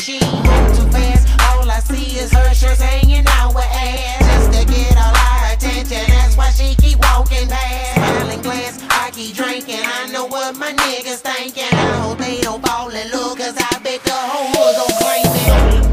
she move too fast. All I see is her shirts hanging out with ass. Just to get all our attention, that's why she keep walking past. Smiling glass, I keep drinking. I know what my niggas thinking. I hope they don't fall in love, cause I bet the whole hood gon' claim it.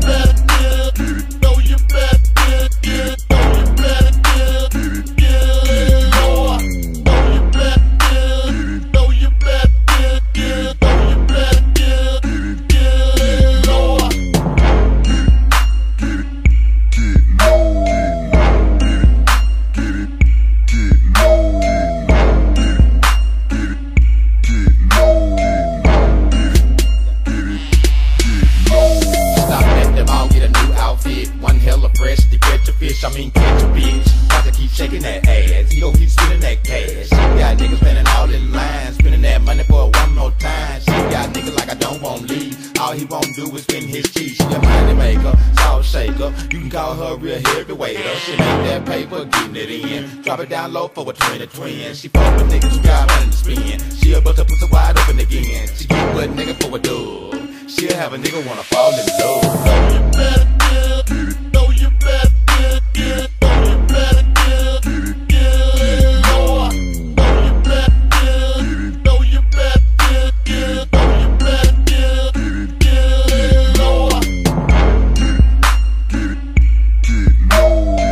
I mean, catch a bitch. Got to keep shaking that ass. He gon' keep spinning that cash. She got niggas spending all in line, spending that money for one more time. She got niggas like I don't want leave. All he won't do is spend his cheese. She a money maker, salt shaker. You can call her a real heavyweighter. She make that paper, getting it in. Drop it down low for a 20-twin. She fuck with niggas who got money to spend. She'll bust her pussy wide open again. She get what nigga for a dub. She'll have a nigga wanna fall in love. Know you better get it. Know you better get it. Know you better get it. Get it lower. Know you better get it. Know you better get it. Know you better get it. Get it lower. Get it. Get low.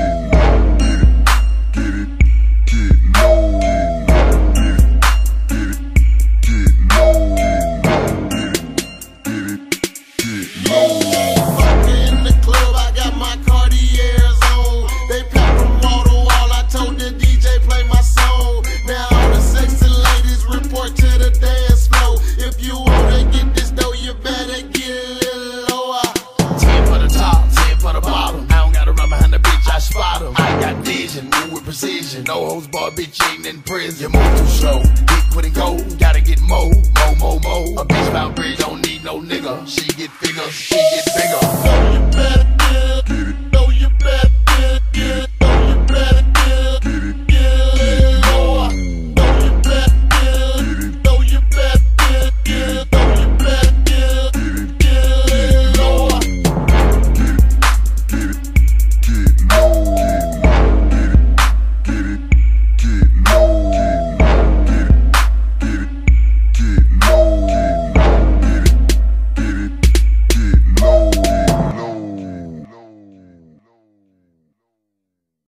Get it. Get low. Get it. Get low. Get low. In the club, I got my Cartiers on. They pack from wall to wall. I told the DJ play my song. Now all the sexy ladies report to the dance floor. If you wanna get this dough, you better get a little lower. 10 for the top, 10 for the bottom. I don't gotta run behind the bitch, I spot 'em. I got vision, move with precision. No hoes bar, bitch ain't in prison. You move too slow, get quit and go. Gotta get more. A bitch bout bridge don't need no nigga. She get bigger, she get bigger. Know you better